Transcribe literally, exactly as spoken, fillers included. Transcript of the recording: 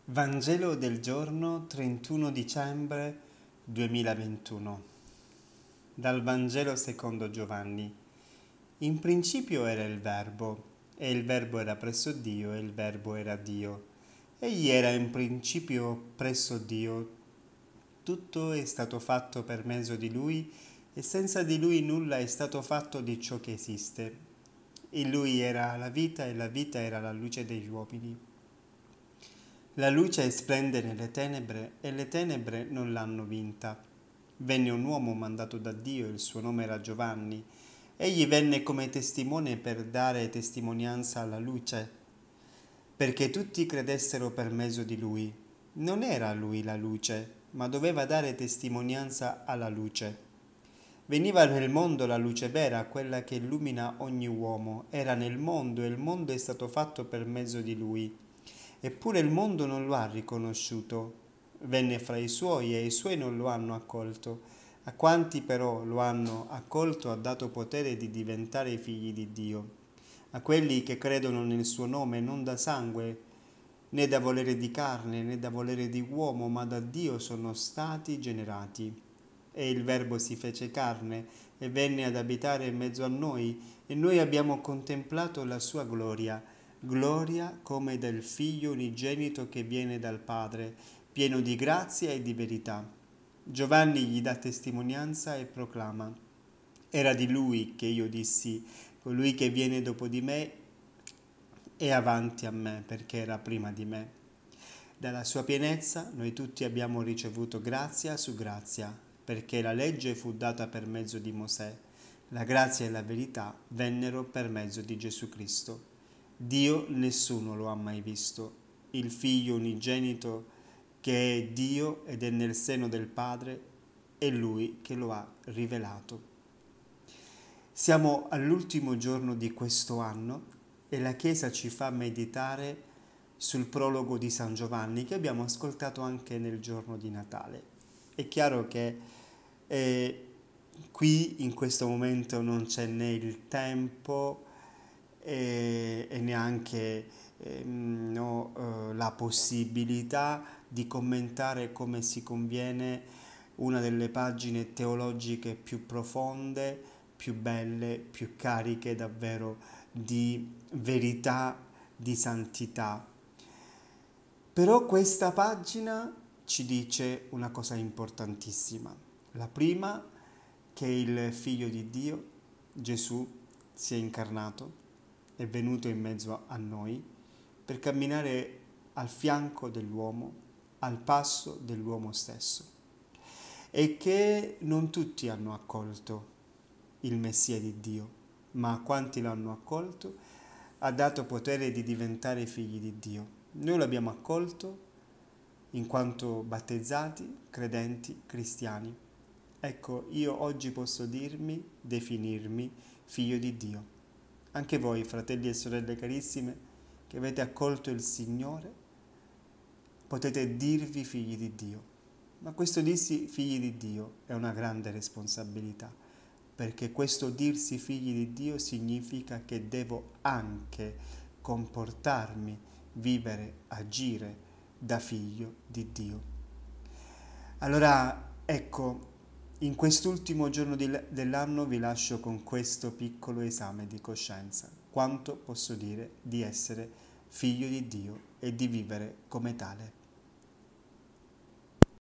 Vangelo del giorno trentuno dicembre duemilaventuno. Dal Vangelo secondo Giovanni. In principio era il Verbo, e il Verbo era presso Dio, e il Verbo era Dio. Egli era in principio presso Dio. Tutto è stato fatto per mezzo di Lui, e senza di Lui nulla è stato fatto di ciò che esiste. In Lui era la vita, e la vita era la luce degli uomini. La luce splende nelle tenebre e le tenebre non l'hanno vinta. Venne un uomo mandato da Dio, il suo nome era Giovanni. Egli venne come testimone per dare testimonianza alla luce, perché tutti credessero per mezzo di lui. Non era lui la luce, ma doveva dare testimonianza alla luce. Veniva nel mondo la luce vera, quella che illumina ogni uomo. Era nel mondo e il mondo è stato fatto per mezzo di lui. Eppure il mondo non lo ha riconosciuto. Venne fra i suoi e i suoi non lo hanno accolto. A quanti però lo hanno accolto ha dato potere di diventare figli di Dio. A quelli che credono nel suo nome, non da sangue, né da volere di carne, né da volere di uomo, ma da Dio sono stati generati. E il Verbo si fece carne e venne ad abitare in mezzo a noi, e noi abbiamo contemplato la sua gloria, gloria come del Figlio unigenito che viene dal Padre, pieno di grazia e di verità. Giovanni gli dà testimonianza e proclama: era di lui che io dissi, colui che viene dopo di me è avanti a me, perché era prima di me. Dalla sua pienezza noi tutti abbiamo ricevuto grazia su grazia, perché la legge fu data per mezzo di Mosè, la grazia e la verità vennero per mezzo di Gesù Cristo. Dio nessuno lo ha mai visto, il Figlio unigenito che è Dio ed è nel seno del Padre, è Lui che lo ha rivelato. Siamo all'ultimo giorno di questo anno e la Chiesa ci fa meditare sul prologo di San Giovanni che abbiamo ascoltato anche nel giorno di Natale. È chiaro che eh, qui in questo momento non c'è né il tempo e, e neanche eh, no, eh, la possibilità di commentare come si conviene una delle pagine teologiche più profonde, più belle, più cariche davvero di verità, di santità. Però questa pagina ci dice una cosa importantissima. La prima, che il Figlio di Dio, Gesù, si è incarnato, è venuto in mezzo a noi per camminare al fianco dell'uomo, al passo dell'uomo stesso, e che non tutti hanno accolto il Messia di Dio, ma a quanti l'hanno accolto ha dato potere di diventare figli di Dio. Noi l'abbiamo accolto in quanto battezzati, credenti, cristiani. Ecco, io oggi posso dirmi, definirmi figlio di Dio. Anche voi, fratelli e sorelle carissime, che avete accolto il Signore, potete dirvi figli di Dio. Ma questo dirsi figli di Dio è una grande responsabilità, perché questo dirsi figli di Dio significa che devo anche comportarmi, vivere, agire da figlio di Dio. Allora, ecco, in quest'ultimo giorno dell'anno vi lascio con questo piccolo esame di coscienza. Quanto posso dire di essere figlio di Dio e di vivere come tale?